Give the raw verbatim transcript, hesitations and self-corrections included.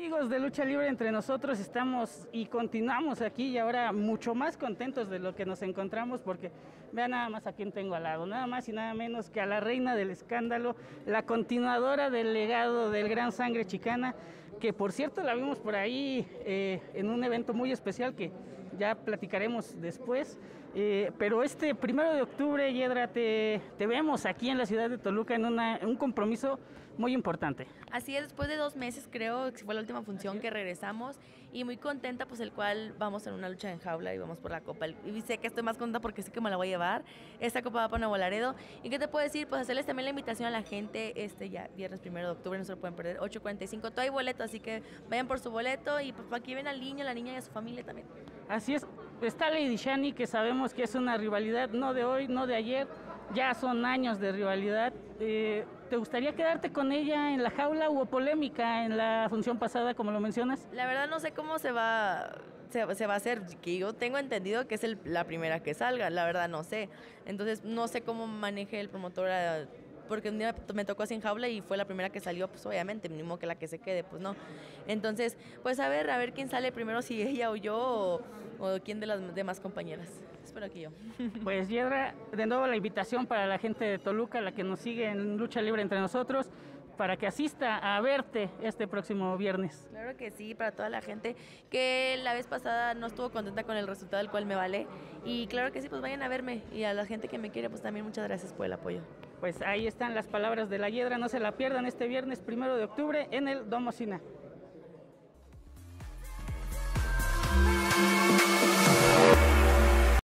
Amigos de Lucha Libre Entre Nosotros, estamos y continuamos aquí y ahora mucho más contentos de lo que nos encontramos, porque vean nada más a quién tengo al lado, nada más y nada menos que a la reina del escándalo, la continuadora del legado del Gran Sangre Chicana, que por cierto la vimos por ahí eh, en un evento muy especial que ya platicaremos después, eh, pero este primero de octubre, Yedra, te, te vemos aquí en la ciudad de Toluca en, una, en un compromiso muy importante. Así es, después de dos meses creo que fue la última función que regresamos y muy contenta, pues el cual vamos en una lucha en jaula y vamos por la copa. Y sé que estoy más contenta porque sé que me la voy a llevar. Esta copa va para Nuevo Laredo. ¿Y qué te puedo decir? Pues hacerles también la invitación a la gente, este ya viernes primero de octubre, no se lo pueden perder, ocho cuarenta y cinco, todo hay boleto, así que vayan por su boleto y pues aquí ven al niño, la niña y a su familia también. Así es, está Lady Shani, que sabemos que es una rivalidad, no de hoy, no de ayer, ya son años de rivalidad. Eh, ¿Te gustaría quedarte con ella en la jaula? ¿Hubo polémica en la función pasada, como lo mencionas? La verdad no sé cómo se va, se, se va a hacer, que yo tengo entendido que es el, la primera que salga, la verdad no sé. Entonces no sé cómo maneje el promotor, a, porque un día me tocó así en jaula y fue la primera que salió, pues obviamente, mínimo que la que se quede, pues no. Entonces, pues a ver, a ver quién sale primero, si ella o yo, o, o quién de las demás compañeras. Espero que yo. Pues Yedra, de nuevo la invitación para la gente de Toluca, la que nos sigue en Lucha Libre Entre Nosotros, para que asista a verte este próximo viernes. Claro que sí, para toda la gente que la vez pasada no estuvo contenta con el resultado del cual me vale. Y claro que sí, pues vayan a verme. Y a la gente que me quiere, pues también muchas gracias por el apoyo. Pues ahí están las palabras de la Yedra, no se la pierdan este viernes primero de octubre en el Domo Sina.